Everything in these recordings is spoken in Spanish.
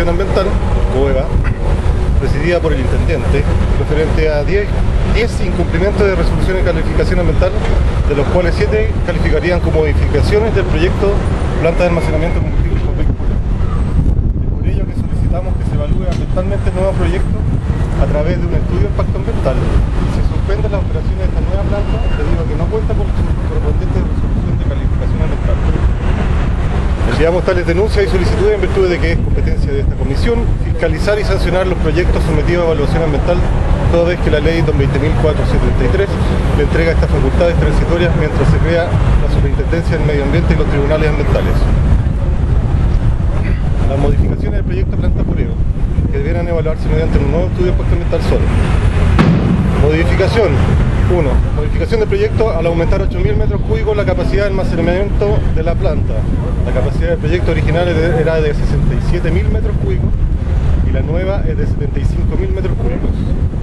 Calificación Ambiental, COEVA, presidida por el intendente, referente a 10 incumplimientos de resolución de calificación ambiental, de los cuales 7 calificarían como modificaciones del proyecto planta de almacenamiento de combustibles por vehículos. Es por ello que solicitamos que se evalúe ambientalmente el nuevo proyecto a través de un estudio de impacto ambiental y se suspenden las operaciones de esta nueva planta debido a que no cuenta con su correspondiente resolución de calificación ambiental. Enviamos tales denuncias y solicitudes en virtud de que es competencia de esta comisión fiscalizar y sancionar los proyectos sometidos a evaluación ambiental, toda vez que la ley 20.473 le entrega estas facultades transitorias mientras se crea la Superintendencia del Medio Ambiente y los tribunales ambientales. Las modificaciones del proyecto planta pureo, que deberán evaluarse mediante un nuevo estudio de impacto ambiental solo. Modificación 1. Modificación del proyecto al aumentar 8.000 metros cúbicos la capacidad de almacenamiento de la planta. La capacidad del proyecto original era de 67.000 metros cúbicos y la nueva es de 75.000 metros cúbicos.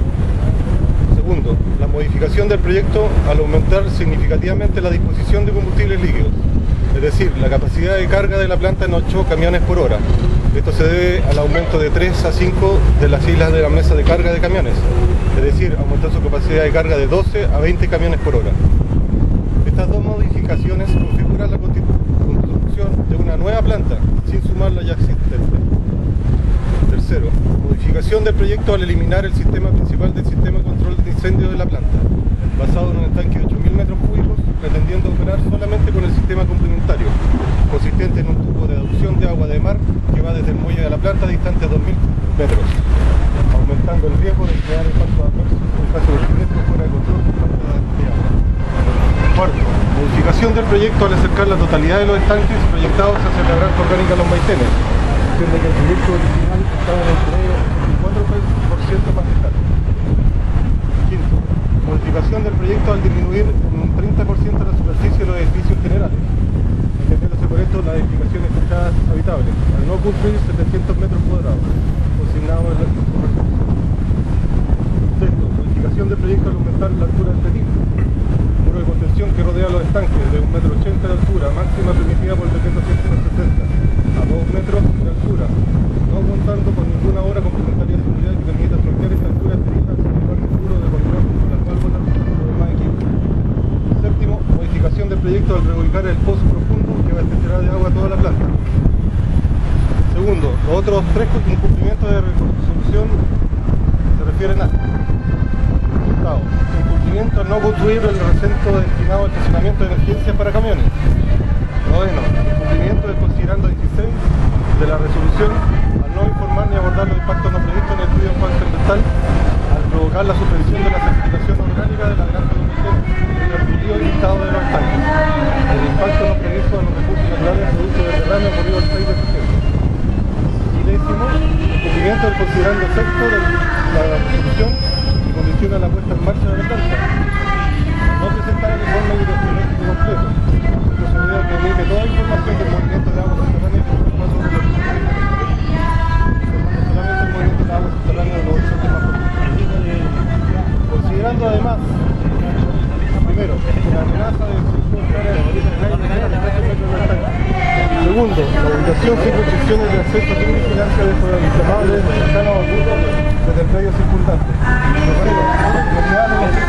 Segundo, la modificación del proyecto al aumentar significativamente la disposición de combustibles líquidos, es decir, la capacidad de carga de la planta en 8 camiones por hora. Esto se debe al aumento de 3 a 5 de las islas de la mesa de carga de camiones, es decir, aumentar su capacidad de carga de 12 a 20 camiones por hora. Estas dos modificaciones configuran la construcción de una nueva planta, sin sumar la ya existente. Tercero, modificación del proyecto al eliminar el sistema principal del sistema de control de incendios de la planta, basado en un estanque de 8.000 metros cúbicos, pretendiendo operar solamente con el sistema complementario, consistente en un tubo de adducción de agua de mar que va desde el muelle de la planta distante a 2.000 metros, aumentando el riesgo de crear impactos adversos en caso de siniestro fuera de control por falta de agua. Cuarto, modificación del proyecto al acercar la totalidad de los estanques proyectados hacia la granja orgánica Los Maicenes, siendo que el proyecto original estaba en el promedio 4% más lejano. Quinto, modificación del proyecto al disminuir un 30% la superficie de los edificios generales, entendiéndose por esto las edificaciones fechadas habitables, al no cumplir 700 metros cuadrados, consignados en la resolución. Sexto, modificación del proyecto al aumentar la altura del petit, muro de contención que rodea los estanques de 1,80 m de altura, máxima permitida por el decreto 170, a 2 metros de altura, no contando con ninguna obra complementaria de seguridad que permita sortear esta altura estéril hacia un lugar seguro de control con las válvulas y los demás equipos. Séptimo, modificación del proyecto al reubicar el pozo profundo que abastecerá de agua a toda la planta. Segundo, los otros 3 incumplimientos de resolución se refieren a octavo, incumplimiento al no construir el recinto destinado al estacionamiento de emergencia para camiones. Noveno, incumplimiento del considerando 16 de la resolución al no informar ni abordar los impactos no previstos en el estudio de impacto ambiental al provocar la suspensión de la certificación orgánica de la granja de Maicenes y el cultivo y listado de los estanques. El impacto no previsto a los recursos naturales producto del derrame ocurrido el 6 de septiembre. Y décimo, incumplimiento del considerando sexto de la resolución que condiciona la puesta en marcha de la planta. No presentar el informe hidrogeológico completo. Que emite toda información del movimiento de agua subterránea que se pasa sobre los recursos, informando solamente el movimiento de agua subterránea de los horizontes más profundos. Considerando además, primero, la amenaza de destrucción clara de segundo, la ubicación sin restricciones de acceso sin vigilancia de los inflamables cercanos a Orbuto desde el medio circundante. Tercero, la comunidad de los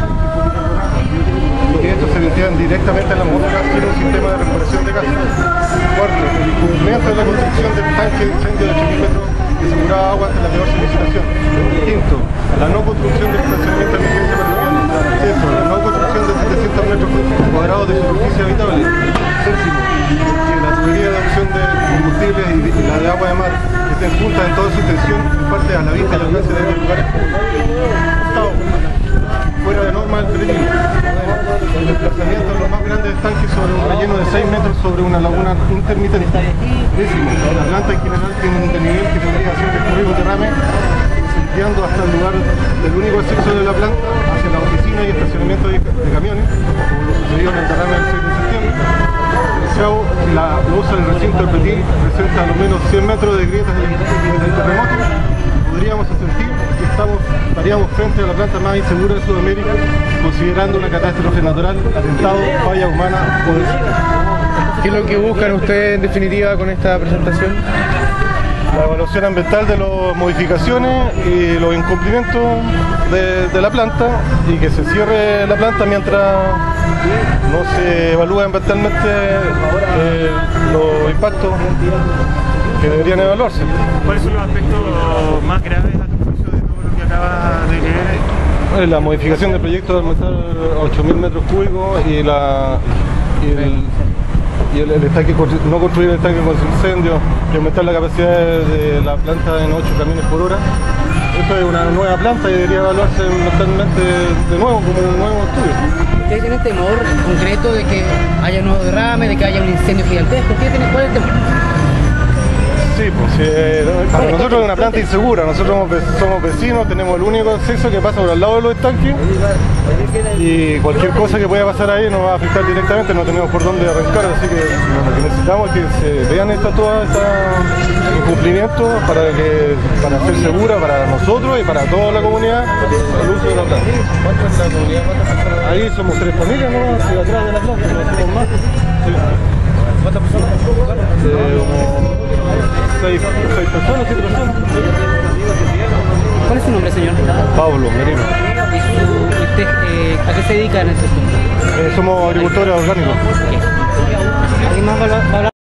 y que estos se vertían directamente a la atmósfera sin un sistema de recuperación de gases. Cuarto, el incumplimiento de la construcción del tanque de incendio de 8.000 metros que aseguraba agua ante la peor solicitación. Quinto, la no construcción del estacionamiento de emergencia para camiones. Sexto, la no construcción de 700 metros cuadrados de superficie habitable. Séptimo, que la tubería de adopción de combustibles y la de agua de mar estén juntas en toda su extensión en parte a la vista y alcance de lugares públicos. Octavo, fuera de norma del perímetro. El desplazamiento de los más grandes estanques sobre un relleno de 6 metros sobre una laguna intermitente. Décimo, la planta en general tiene un desnivel que tendría que ser descubrir un derrame incendiando hasta el lugar del único acceso de la planta hacia la oficina y estacionamiento de camiones, como lo sucedió en el derrame del 6 de septiembre. Deseado, la losa del recinto del Petit presenta a lo menos 100 metros de grietas del terremoto. Podríamos sentir que estaríamos frente a la planta más insegura de Sudamérica, considerando una catástrofe natural, atentado, falla humana o de... ¿Qué es lo que buscan ustedes en definitiva con esta presentación? la evaluación ambiental de las modificaciones y los incumplimientos de la planta, y que se cierre la planta mientras no se evalúa ambientalmente los impactos que deberían evaluarse. ¿Cuáles son los aspectos más graves a tu juicio de todo lo que acabas de leer? La modificación del proyecto de aumentar a 8.000 metros cúbicos y el estanque, no construir el estanque con incendio y aumentar la capacidad de la planta en 8 camiones por hora. Esto es una nueva planta y debería evaluarse ambientalmente de nuevo como un nuevo estudio. ¿Ustedes tienen temor concreto de que haya un nuevo derrame, de que haya un incendio gigantesco? ¿Cuál es el temor? Sí, pues para nosotros es una planta insegura. Nosotros somos vecinos, tenemos el único acceso que pasa por al lado de los estanques, y cualquier cosa que pueda pasar ahí nos va a afectar directamente, no tenemos por dónde arrancar, así que lo que necesitamos es que se vean todos estos incumplimientos para ser segura para nosotros y para toda la comunidad el uso de la planta. ¿Cuánto es la comunidad? Ahí somos 3 familias, ¿no? Hacia atrás de la planta, no somos más. Sí. ¿Cuántas personas? 6 personas, 7 personas. ¿Cuál es su nombre, señor? Pablo Merino. ¿Y usted a qué se dedica en ese punto? Somos agricultores orgánicos. ¿Alguien más va a hablar?